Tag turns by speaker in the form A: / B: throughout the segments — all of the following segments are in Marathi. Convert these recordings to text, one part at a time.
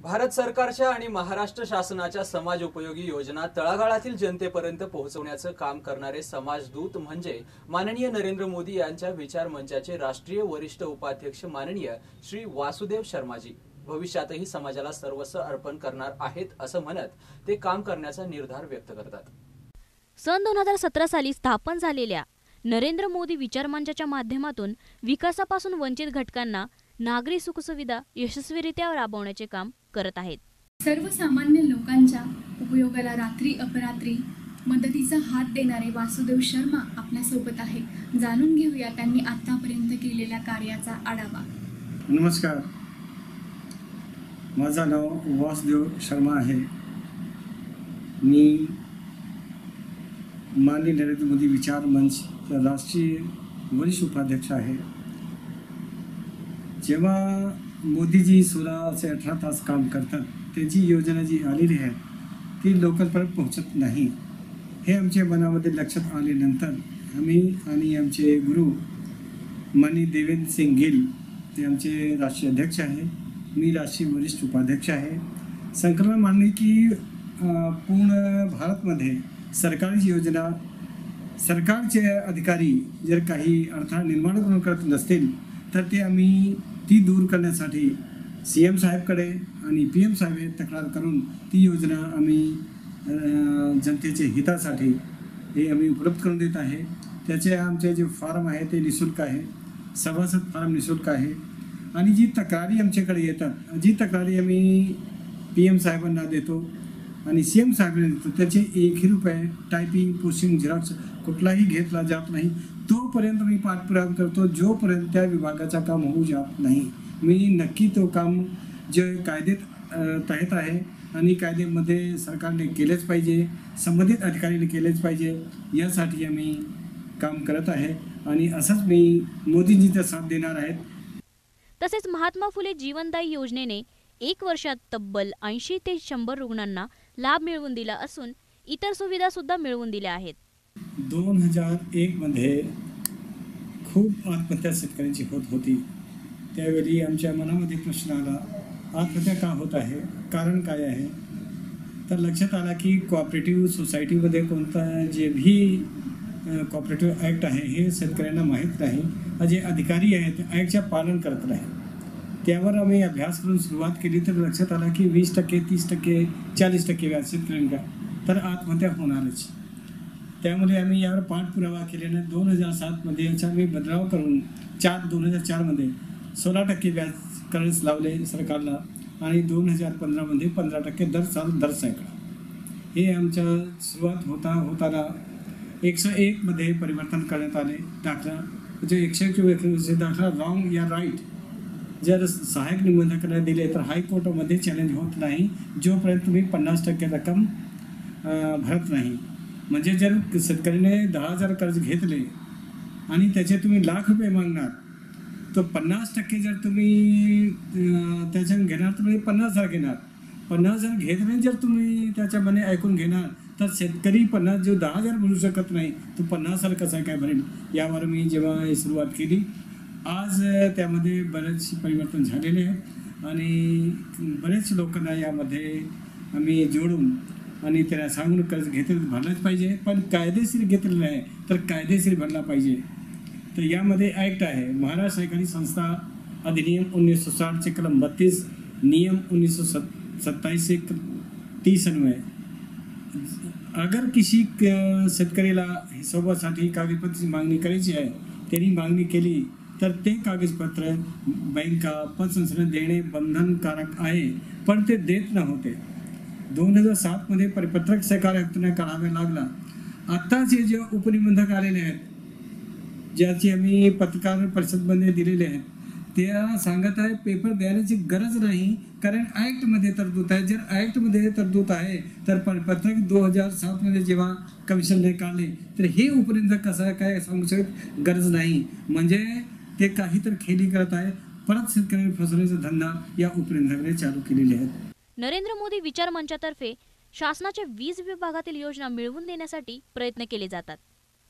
A: भारत सरकारच्या आणि महाराष्ट्र शासनाच्या समाज उपयोगी योजना तळागाळातील जनतेपर्यंत पोहोचवण्याचं काम करणारे समाजदूत म्हणजे माननीय नरेंद्र मोदी यांच्या विचार मंचाचे राष्ट्रीय वरिष्ठ उपाध्यक्ष माननीय श्री वासुदेव शर्माजी भविष्यातही समाजाला सर्वस्व अर्पण करणार आहेत असं म्हणत ते काम करण्याचा निर्धार व्यक्त करतात।
B: सन 2017 साली स्थापन झालेल्या नरेंद्र मोदी विचार मंचाच्या माध्यमातून विकासापासून वंचित घटकांना नागरी सुखसुविधा यशस्वीरित्या राबवण्याचे काम करत आहेत।
C: सर्वसामान्य लोकांच्या उपयोगाला रात्री अपरात्री मदतीचा हात देणारे वासुदेव शर्मा आपल्या सोबत आहे। जाणून घेऊया त्यांनी आतापर्यंत केलेल्या कार्याचा आढावा।
D: नमस्कार, माझं नाव वासुदेव शर्मा आहे। मी माननीय नरेंद्र मोदी विचार मंच राष्ट्रीय वरिष्ठ उपाध्यक्ष आहे। जेव्हा मोदीजी 16 ते 18 तास काम करतात, त्याची योजना जी आलेली आहे ती लोकांपर्यंत पोहोचत नाही, हे आमच्या मनामध्ये लक्षात आल्यानंतर आम्ही आणि आमचे गुरु माननीय देवेंद्र सिंग गिल, ते आमचे राष्ट्रीय अध्यक्ष आहे, मी राष्ट्रीय वरिष्ठ उपाध्यक्ष आहे। संकल्पना मांडली की पूर्ण भारतमध्ये सरकारी योजना, सरकारचे अधिकारी जर काही अडथळा निर्माण करून करत नसतील तर ते आम्ही ती दूर करण्यासाठी CM साहेबकडे आणि PM साहेब तक्रार करून ती योजना आम्ही जनतेच्या हितासाठी हे आम्ही उपलब्ध करून देत आहे। त्याचे आमचे जे फॉर्म आहे ते निःशुल्क आहे, सभासद फॉर्म निःशुल्क आहे आणि जी तक्रारी आमच्याकडे येतात, जी तक्रारी आम्ही PM साहेबांना देतो आणि CM साहेबांना देतो, त्याचे 1 रुपये टायपिंग, पोस्टिंग, झेरॉक्स कुठलाही घेतला जात नाही। तोपर्यंत मी पाठपुरावा करतो जोपर्यंत त्या विभागाचा काम होऊ जात नाही। मी नक्की तो काम जे कायदेत तहत आहे आणि कायद्यामध्ये सरकारने केलेच पाहिजे, संबंधित अधिकाऱ्यांनी केलेच पाहिजे, यासाठी आम्ही काम करत आहे आणि असंच मी मोदीजीचा साथ देणार आहेत।
B: तसेच महात्मा फुले जीवनदायी योजनेने 1 वर्षात तब्बल 80 ते 100 रुग्णांना लाभ मिळवून दिला असून इतर सुविधा सुद्धा मिळवून दिल्या आहेत।
D: 2001 मध्ये खूप आत्महत्या शेतकऱ्यांची होत होती। त्यावेळी आमच्या मनामध्ये प्रश्न आला, आत्महत्या का होत आहे, कारण काय आहे? तर लक्षात आला की कोऑपरेटिव्ह सोसायटीमध्ये कोणता जे भी कोऑपरेटिव्ह ॲक्ट आहे हे शेतकऱ्यांना माहीत नाही। जे अधिकारी आहेत ते ॲक्टच्या पालन करत नाही। त्यावर आम्ही अभ्यास करून सुरुवात केली तर लक्षात आला की 20%, 30%, 40% व्याज शेतकऱ्यांका तर आत्महत्या होणारच। त्यामुळे आम्ही यावर पाठपुरावा केल्याने 2007 मध्ये याचा मी बदलाव करून 2004 मध्ये 16% व्याज करण्यास लावले सरकारला आणि 2015 मध्ये 15% दर सैकडा। हे आमच्या सुरुवात होताना 101 मध्ये परिवर्तन करण्यात आले। दाखला म्हणजे 101 दाखला रॉंग या राईट जर सहाय्यक निबंधकांना दिले तर हायकोर्टामध्ये चॅलेंज होत नाही जोपर्यंत तुम्ही 50% रक्कम भरत नाही। म्हणजे जर शेतकऱ्याने 10,000 कर्ज घेतले आणि त्याचे तुम्ही ₹1,00,000 मागणार तर 50% जर तुम्ही त्याच्यानं घेणार तर 50,000 घेणार। 50,000 घेतले जर तुम्ही त्याच्यामध्ये ऐकून घेणार तर शेतकरी 50 जो 10,000 भरू शकत नाही तो 50,000 कसा काय भरेल? यावर मी जेव्हा सुरुवात केली, आज त्यामध्ये बरेच परिवर्तन झालेले आहेत आणि बरेच लोकांना यामध्ये आम्ही जोडून आणि त्याला सांगून कर्ज घेतलं भरलंच पाहिजे, पण कायदेशीर घेतलेलं नाही तर कायदेशीर भरला पाहिजे। तर यामध्ये ॲक्ट आहे महाराष्ट्र सहकारी संस्था अधिनियम 1960 चे कलम 32, नियम 1927 से 30 अन्वय अगर किसी शेतकरीला हिशोबासाठी कागदपत्राची मागणी करायची आहे, त्यांनी मागणी केली तर ते कागदपत्र बँका पतसंस्थांना देणे बंधनकारक आहे, पण ते देत नव्हते। 2007 मध्ये परिपत्रक सरकारने काढावे लागला। आत्ताचे जे उपनिबंधक आलेले आहेत, ज्याची आम्ही पत्रकार परिषदमध्ये दिलेले आहेत, त्या सांगत आहे पेपर द्यायची गरज नाही कारण ॲक्टमध्ये तरतूद आहे। जर ॲक्टमध्ये तरतूद आहे तर परिपत्रक 2007 मध्ये जेव्हा कमिशनने काढले तर हे उपनिबंधक कसं काय सांगू शकत गरज नाही। म्हणजे ते काहीतरी खेळी करत आहे। परत शेतकरी फसवण्याचा धंदा या उपनिबंधकाने चालू केलेले आहेत।
B: नरेंद्र मोदी विचार मंचातर्फे शासनाच्या 20 विभागातील योजना मिळवून देण्यासाठी प्रयत्न केले जातात।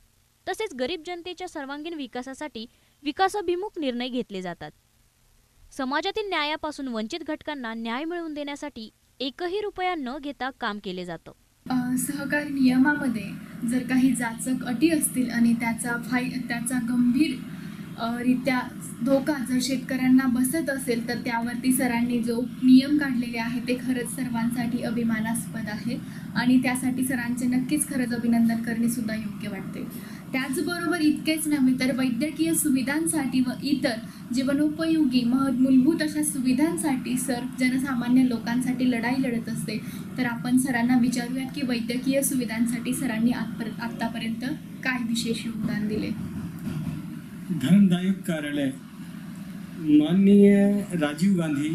B: तसेच गरीब जनतेच्या सर्वांगीण विकासासाठी विकासाभिमुख निर्णय घेतले जातात। समाजातील न्यायापासून वंचित घटकांना न्याय मिळवून देण्यासाठी एकही रुपया न घेता काम केले जातं.
C: सहकारी नियमामध्ये जर काही जाचक अटी असतील आणि त्याचा गंभीर रित्या धोका जर शेतकऱ्यांना बसत असेल तर त्यावरती सरांनी जो नियम काढलेले आहे ते खरंच सर्वांसाठी अभिमानास्पद आहे आणि त्यासाठी सरांचे नक्कीच खरंच अभिनंदन करणे सुद्धा योग्य वाटते. त्याचबरोबर इतकेच नव्हे तर वैद्यकीय सुविधांसाठी व इतर जीवनोपयोगी मूलभूत अशा सुविधांसाठी सर जनसामान्य लोकांसाठी लढाई लढत असते. तर आपण सरांना विचारूयात की वैद्यकीय सुविधांसाठी सरांनी आत्तापर्यंत काय विशेष योगदान दिले.
D: धर्मदायक कार्यालय माननीय राजीव गांधी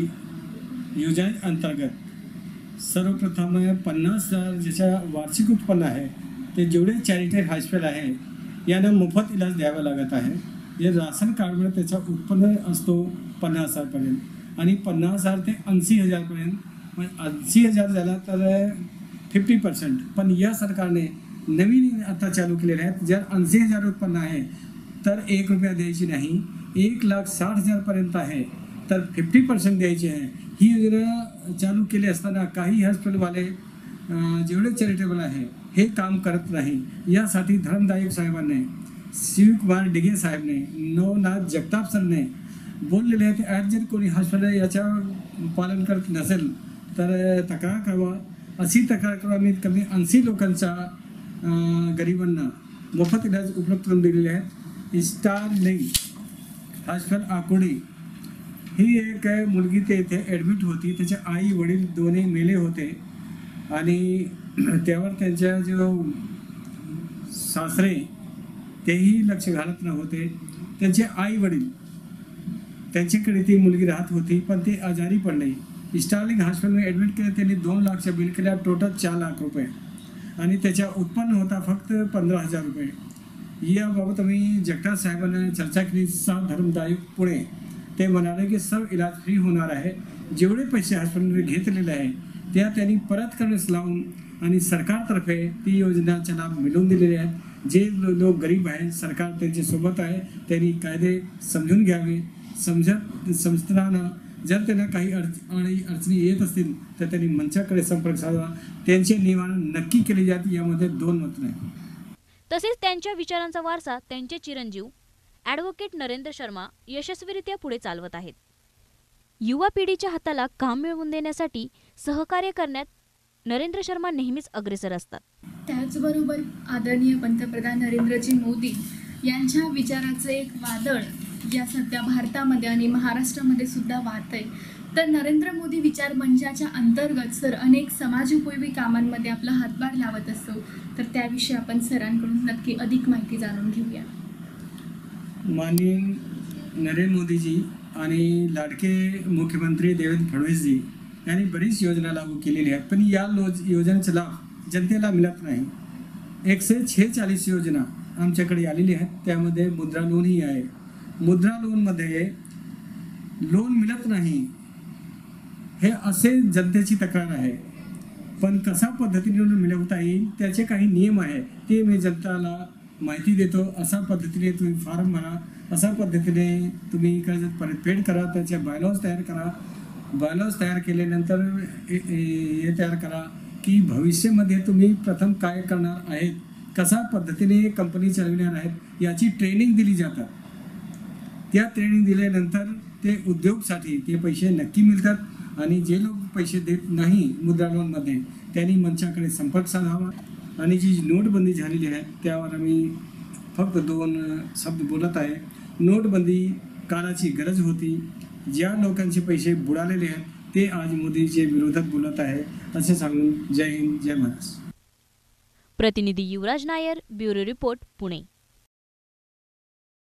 D: योजनेअंतर्गत सर्वप्रथम 50,000 ज्याच्या वार्षिक उत्पन्न आहे ते जेवढे चॅरिटेबल हॉस्पिटल आहे यांना मोफत इलाज द्यावा लागत आहे. जे राशन कार्डमुळे त्याचं उत्पन्न असतो 50,000पर्यंत आणि 50,000 ते 80,000पर्यंत. 80,000 झाला तर 50%. पण या सरकारने नवीन आता चालू केलेले आहेत. जर 80,000 उत्पन्न आहे तर 1 रुपया द्यायची नाही. 1,60,000पर्यंत आहे तर 50% द्यायची आहे. ही योजना चालू केली असताना काही हॉस्पिटलवाले जेवढे चॅरिटेबल आहे हे काम करत नाही. यासाठी धर्मदायक साहेबांनी, शिवकुमार डिगे साहेबने, नवनाथ जगताप सरने बोललेले आहेत. आज जर कोणी हॉस्पिटल याच्या पालन करत नसेल तर तक्रार करावा. अशी तक्रार करून आम्ही कमी 80 लोकांचा गरिबांना मोफत इलाज उपलब्ध करून दिलेले आहेत. स्टारलिंक हॉस्पिटल आकुर्डी ही एक मुलगी ते इथे ॲडमिट होती. त्याचे आई वडील दोन्ही मेले होते आणि त्यावर त्यांच्या जो सासरे तेही लक्ष घालत नव्हते. त्यांचे आई वडील त्यांच्याकडे ती मुलगी राहत होती पण ते आजारी पडले. स्टारलिंक हॉस्पिटलमध्ये ॲडमिट केलं. त्यांनी 2 लाखच्या बिल केल्या. टोटल 4 लाख रुपये आणि त्याच्या उत्पन्न होता फक्त 15,000 रुपये. याबाबत आम्ही जगताप साहेबांना चर्चा केली. धर्मदायक पुणे ते म्हणाले की सर्व इलाज फ्री होणार आहे. जेवढे पैसे हॉस्पिटलमध्ये घेतलेले आहे त्या त्यांनी परत करण्यास लावून आणि सरकारतर्फे ती योजनाचा लाभ मिळवून दिलेले आहेत. जे लोक गरीब आहेत सरकार त्यांच्यासोबत आहे. त्यांनी कायदे समजून घ्यावे. समजताना जर त्यांना काही अडचणी येत असतील तर त्यांनी मंचाकडे संपर्क साधावा. त्यांचे निवारण नक्की केले जाते यामध्ये 2 मत नाही.
B: तसेच त्यांच्या विचारांचा वारसा त्यांचे चिरंजीव ॲडव्होकेट नरेंद्र शर्मा यशस्वीरित्या पुढे चालवत आहेत. युवा पिढीच्या हाताला काम मिळवून देण्यासाठी सहकार्य करण्यात नरेंद्र शर्मा नेहमीच अग्रेसर असतात.
C: त्याचबरोबर आदरणीय पंतप्रधान नरेंद्रजी मोदी यांच्या विचाराचं एक वादळ या सध्या भारतामध्ये आणि महाराष्ट्रामध्ये सुद्धा वाहतंय. तर नरेंद्र मोदी विचार मंचाच्या अंतर्गत सर अनेक समाजोपयोगी कामांमध्ये आपला हातभार लावत असतो. तर त्याविषयी आपण सरांकडून नक्की अधिक माहिती जाणून घेऊया.
D: माननीय नरेंद्र मोदीजी आणि लाडके मुख्यमंत्री देवेंद्र फडणवीसजी यांनी बरीच योजना लागू केलेली आहेत पण या योजनेचा लाभ जनतेला मिळत नाही. 146 योजना आमच्याकडे आलेली आहेत. त्यामध्ये मुद्रा लोनही आहे. मुद्रा लोनमध्ये लोन मिळत नाही हे असे जनतेची तक्रार आहे. पण कशा पद्धतीने लोन मिळवता येईल त्याचे काही नियम आहे ते मी जनताला माहिती देतो. अशा पद्धतीने तुम्ही फॉर्म भरा. अशा पद्धतीने तुम्ही कर्ज परतफेड करा. त्याचे बायलॉज तयार करा. बायलॉज तयार केल्यानंतर हे तयार करा की भविष्यामध्ये तुम्ही प्रथम काय करणार आहेत, कशा पद्धतीने कंपनी चालविणार आहेत याची ट्रेनिंग दिली जातात. त्या ट्रेनिंग दिल्यानंतर ते उद्योगसाठी ते पैसे नक्की मिळतात आणि जे लोक पैसे देत नाही मुद्रा लोनमध्ये त्यांनी मंचाकडे संपर्क साधावा. आणि जी नोटबंदी झालेली आहे त्यावर आम्ही फक्त 2 शब्द बोलत आहे. नोटबंदी काळाची गरज होती. ज्या लोकांचे पैसे बुडालेले आहेत ते आज मोदीच्या विरोधात बोलत आहे असे सांगून जय हिंद जय महाराष्ट्र.
B: प्रतिनिधी युवराज नायर, ब्युरो रिपोर्ट, पुणे.